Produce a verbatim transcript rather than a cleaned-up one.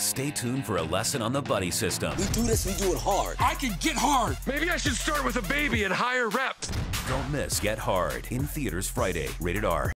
Stay tuned for a lesson on the buddy system. We do this, we do it hard. I can get hard. Maybe I should start with a baby and higher reps. Don't miss Get Hard, in theaters Friday. Rated R.